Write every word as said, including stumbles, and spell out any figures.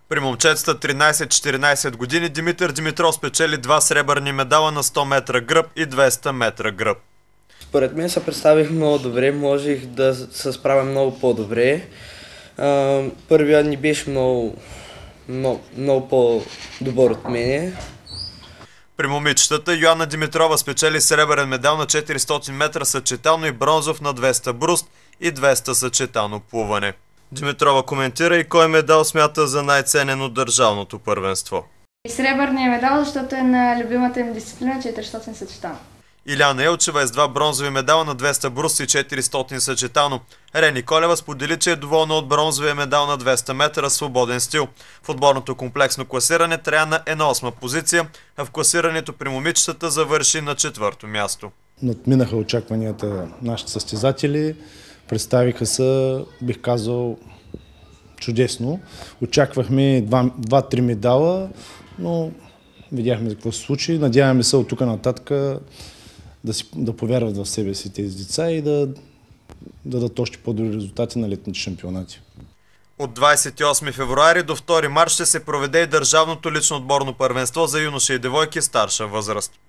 При момчетата тринайсет-четиринайсет години Димитър Димитров спечели два сребърни медала на сто метра гръб и двеста метра гръб. Според мен се представих много добре, можех да се справя много по-добре. Първият ни беше много, много, много по-добър от мене. При момичетата Йоанна Димитрова спечели сребърен медал на четиристотин метра съчетано и бронзов на двеста бруст и двеста съчетано плуване. Димитрова коментира и кой медал смята за най-ценен от държавното първенство. Сребърният медал, защото е на любимата им дисциплина четиристотин съчетано. Иляна Елчева е с два бронзови медала на двеста бруст и четиристотин съчетано. Рени Колева сподели, че е доволна от бронзовия медал на двеста метра свободен стил. В отборното комплексно класиране Траяна е на осма позиция, а в класирането при момичетата завърши на четвърто място. Надминаха очакванията нашите състезатели, представиха се, бих казал, чудесно. Очаквахме два-три медала, но видяхме какво се случи. Надяваме се от тук нататък да, си, да повярват в себе си тези деца и да, да дадат още по-добри резултати на летните шампионати. От двайсет и осми февруари до втори март ще се проведе и държавното лично отборно първенство за юноши и девойки старша възраст.